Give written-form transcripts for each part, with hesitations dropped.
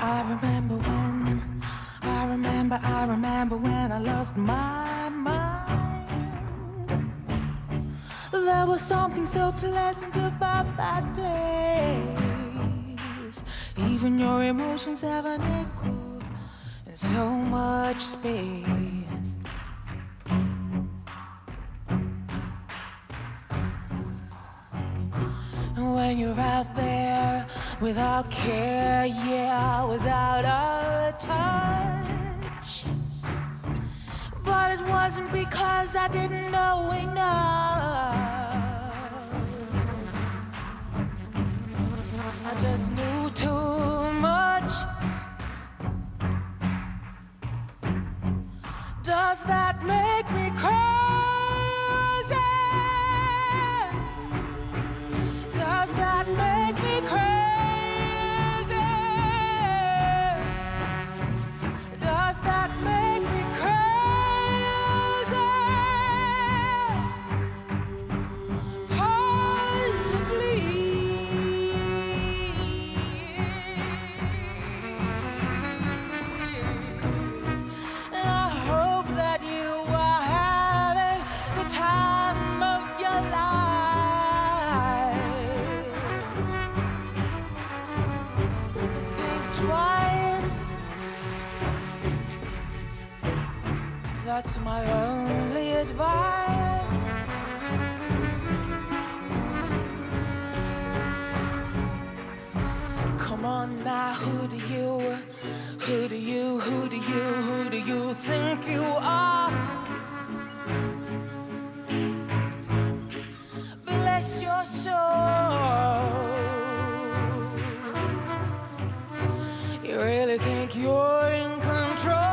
I remember when I lost my mind. There was something so pleasant about that place. Even your emotions have an echo in so much space. And when you're out there without care, yeah, I was out of touch. But it wasn't because I didn't know enough. I just knew too much. Does that make me crazy? Does that make me crazy? Does that make me crazy? That's my only advice. Come on now, who do you think you are? Bless your soul. You really think you're in control?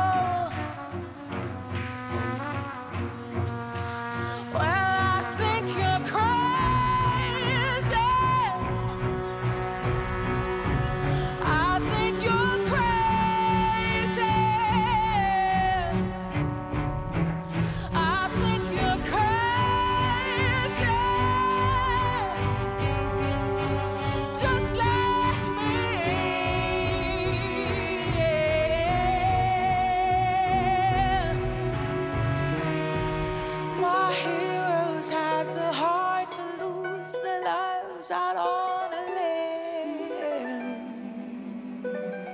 Out on a limb,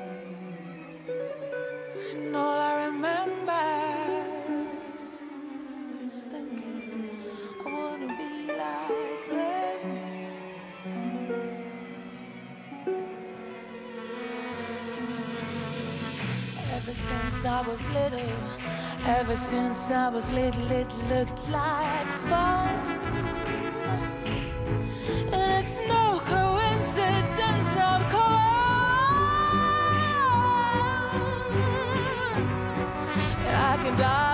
and all I remember is thinking I wanna be like them. Ever since I was little, it looked like fun. And it's no coincidence, of course. And I can die